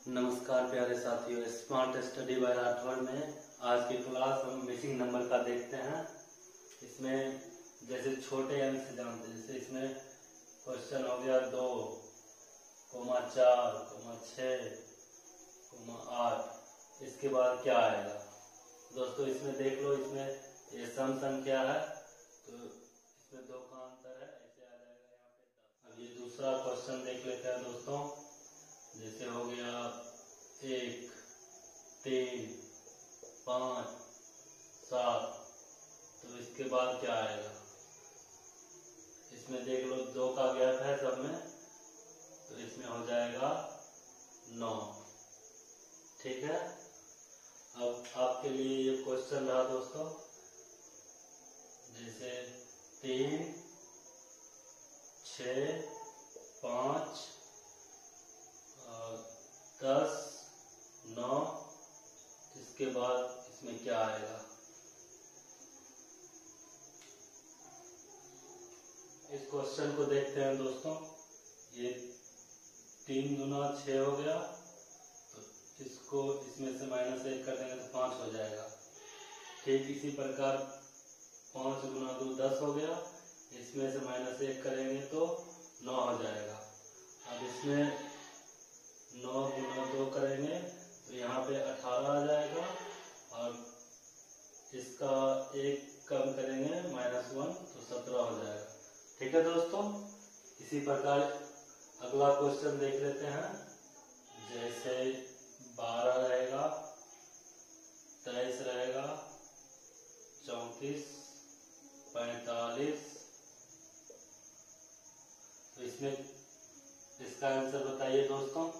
नमस्कार प्यारे साथियों, स्मार्ट स्टडी बाय राठौड़ में आज की क्लास हम मिसिंग नंबर का देखते हैं। इसमें जैसे छोटे अंक से जानते हैं, जैसे इसमें क्वेश्चन हो गया 2, 4, 6, 8। इसके बाद क्या आएगा दोस्तों, इसमें देख लो, इसमें ये सम संख्या है तो इसमें 2 का अंतर है, ऐसे आ जाएगा यहाँ पे 10। अब ये दूसरा क्वेश्चन देख लेते हैं दोस्तों। जैसे हो गया 1, 3, 5, 7, तो इसके बाद क्या आएगा। इसमें देख लो 2 का गैप है सब में, तो इसमें हो जाएगा 9। ठीक है। अब आपके लिए ये क्वेश्चन रहा दोस्तों, जैसे 3, 6, 5, 10, 9, इसके बाद इसमें क्या आएगा। इस क्वेश्चन को देखते हैं दोस्तों। ये 3 दूना 6 हो गया, तो इसको इसमें से -1 कर देंगे तो 5 हो जाएगा। ठीक इसी प्रकार 5 गुना 2 10 हो गया, इसमें से -1 करेंगे तो 9 हो जाएगा। अब इसमें 9 गुना 2 करेंगे तो यहाँ पे 18 आ जाएगा, और इसका 1 कम करेंगे -1 तो 17 हो जाएगा। ठीक है दोस्तों। इसी प्रकार अगला क्वेश्चन देख लेते हैं। जैसे 12 रहेगा, 23 रहेगा, 34, 45, तो इसमें इसका आंसर बताइए दोस्तों।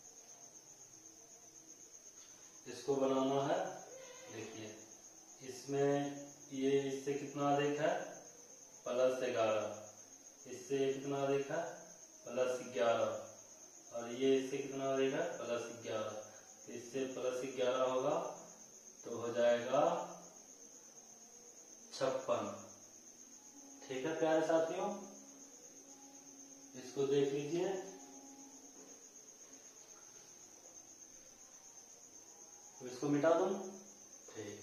इसको बनाना है। देखिए इसमें ये इससे कितना अधिक है, +11, इससे कितना अधिक है, +11, और ये इससे कितना अधिक है, +11, तो इससे +11 होगा तो हो जाएगा 56। ठीक है प्यारे साथियों, इसको देख लीजिए। तो इसको मिटा दूं। ठीक,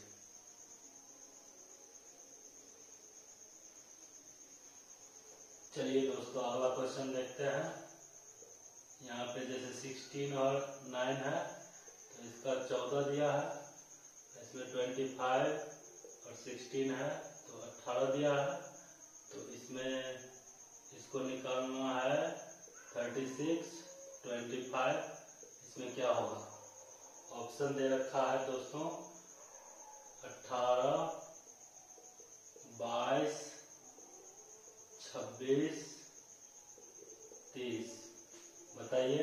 चलिए दोस्तों अगला क्वेश्चन देखते हैं। यहाँ पे जैसे 16 और 9 है, तो इसका 14 दिया है, इसमें 25 और 16 है तो 18 दिया है, तो इसमें इसको निकालना है 36, 25, इसमें क्या होगा। ऑप्शन दे रखा है दोस्तों 18, 22, 26, 30। बताइए।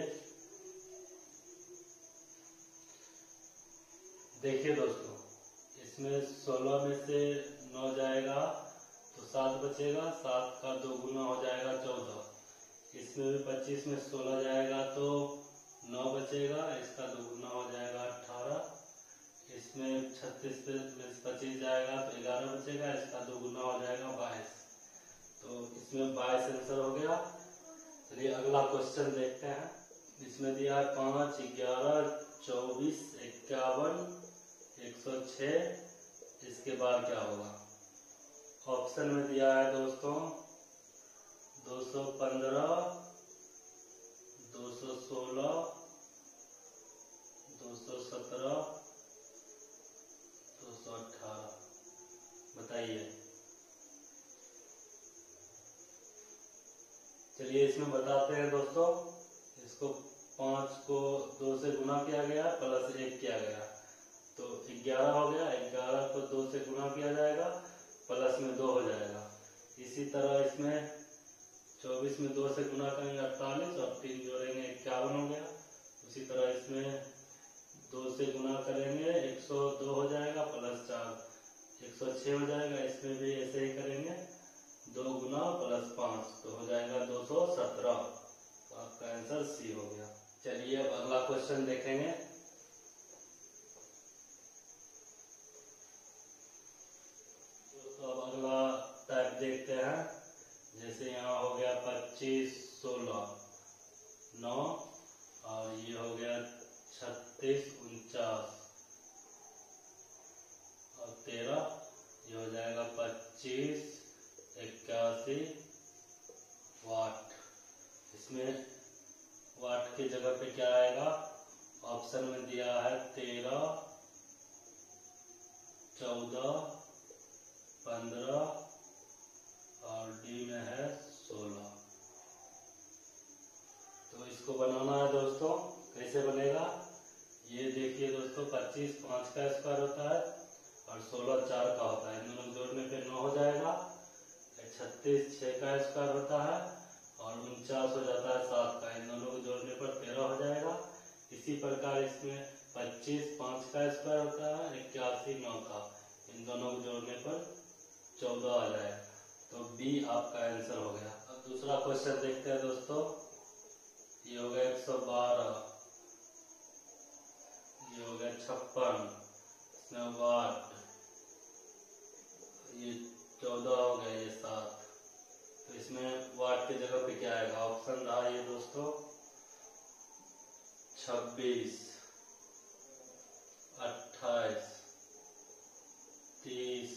देखिए दोस्तों, इसमें 16 में से 9 जाएगा तो 7 बचेगा, 7 का 2 गुना हो जाएगा 14। इसमें भी 25 में 16 जाएगा तो 9 बचेगा, इसका 2 गुना हो जाएगा 18। इसमें 36 में 25 जाएगा तो 11 बचेगा, इसका 2 गुना हो जाएगा 22, तो इसमें 22 आंसर हो गया। चलिए अगला क्वेश्चन देखते हैं। इसमें दिया है 5, 11, 24, 51, 106, इसके बाद क्या होगा। ऑप्शन में दिया है दोस्तों 215, 216, 217, 218। बताइए। चलिए इसमें बताते हैं दोस्तों। इसको 5 को 2 से गुना किया गया, +1 किया गया, तो 11 हो गया। 11 को 2 से गुना किया जाएगा, प्लस में 2 हो जाएगा। इसी तरह इसमें 24 में 2 से गुना करेंगे 48, और 3 जोड़ेंगे 51 हो गया। उसी तरह इसमें 2 से गुना करेंगे 102 हो जाएगा, +4 106 हो जाएगा। इसमें भी ऐसे ही करेंगे, 2 गुना +5 तो हो जाएगा 217। तो आपका आंसर सी हो गया। चलिए अब अगला क्वेश्चन देखेंगे। तो अब अगला टाइप देखते हैं। जैसे यहाँ हो गया 25, 16, 9, और ये हो गया 36, 49 और 13, ये हो जाएगा 25, 81 वाट। इसमें वाट की जगह पे क्या आएगा? ऑप्शन में दिया है 13, 14, 15 और डी में है 16। तो इसको बनाना है दोस्तों। कैसे बनेगा ये देखिए दोस्तों। 25 5 का स्क्वायर होता है और 16 4 का होता है। इन दोनों जोड़ने पे 9 हो जाएगा। 36 6 का स्क्वायर होता है और 49 हो जाता है 7 का। इन दोनों को जोड़ने पर 13 हो जाएगा। इसी प्रकार इसमें 25 5 का स्क्वायर होता है, 81 9 का। इन दोनों को जोड़ने पर 14 आ जाएगा। तो बी आपका आंसर हो गया। अब दूसरा क्वेश्चन देखते हैं दोस्तों। ये हो गया 112, ये हो गया 56, इसमें वाट, ये 14 हो गया, ये 7। तो इसमें वाट की जगह पे क्या आएगा? ऑप्शन रहा ये दोस्तों 26, 28, 30,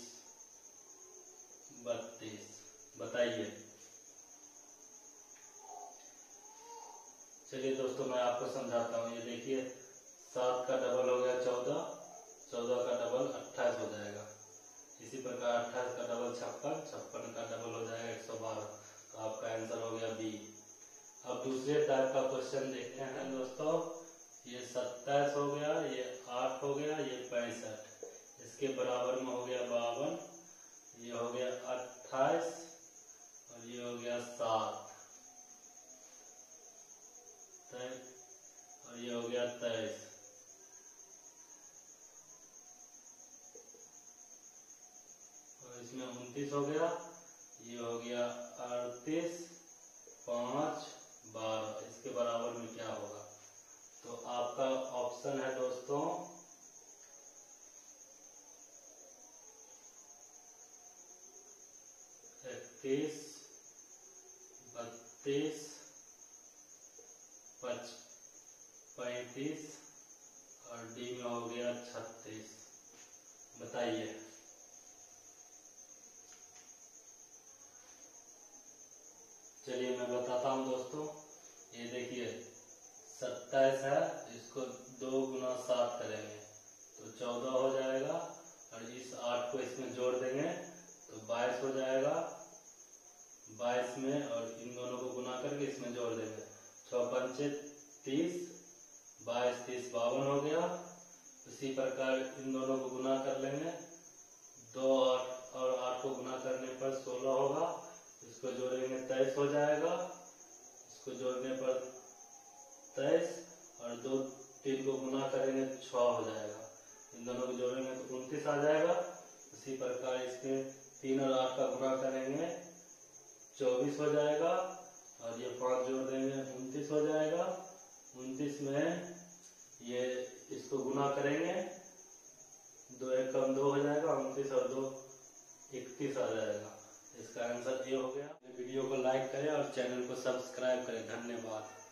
32। बताइए। चलिए दोस्तों मैं आपको समझाता हूँ। ये देखिए 7 का डबल हो गया 14, 14 का डबल 28 हो जाएगा। इसी प्रकार 28 का डबल 56, 56 का डबल हो जाएगा 112। तो आपका आंसर हो गया बी। अब दूसरे टाइप का क्वेश्चन देखते हैं दोस्तों। ये 27 हो गया, ये 8 हो गया, ये 65। इसके बराबर में हो गया 52, ये हो गया 28 और ये हो गया 7 और ये हो गया 23। और इसमें 29 हो गया, ये हो गया 38, 5, 12। इसके बराबर में क्या होगा? तो आपका ऑप्शन है दोस्तों 31, 32, 35 और डी में हो गया 36। बताइए। चलिए मैं बताता हूँ दोस्तों। ये देखिए 27 है, इसको 2 गुना 7 करेंगे तो 14 हो जाएगा और इस 8 को इसमें जोड़ देंगे तो 22 हो जाएगा। 22 में और इन दोनों को गुना करके इसमें जोड़ देंगे। 6 पंचे 30, 22 30 52 हो गया। उसी प्रकार इन दोनों को गुना कर लेंगे। 2 और 8 को गुना करने पर 16 होगा। इसको जोड़ेंगे 23 हो जाएगा। इसको जोड़ने पर 23 और 2 3 को गुना करेंगे 6 हो जाएगा। इन दोनों को जोड़ेंगे तो 29 आ जाएगा। इसी प्रकार इसके 3 और 8 का गुना करेंगे 24 हो जाएगा और ये 5 जोड़ देंगे 29 हो जाएगा। 29 में ये इसको गुना करेंगे 2 1 कम 2 हो जाएगा। 29 और 2 31 आ जाएगा। इसका आंसर ये हो गया। वीडियो को लाइक करें और चैनल को सब्सक्राइब करें। धन्यवाद।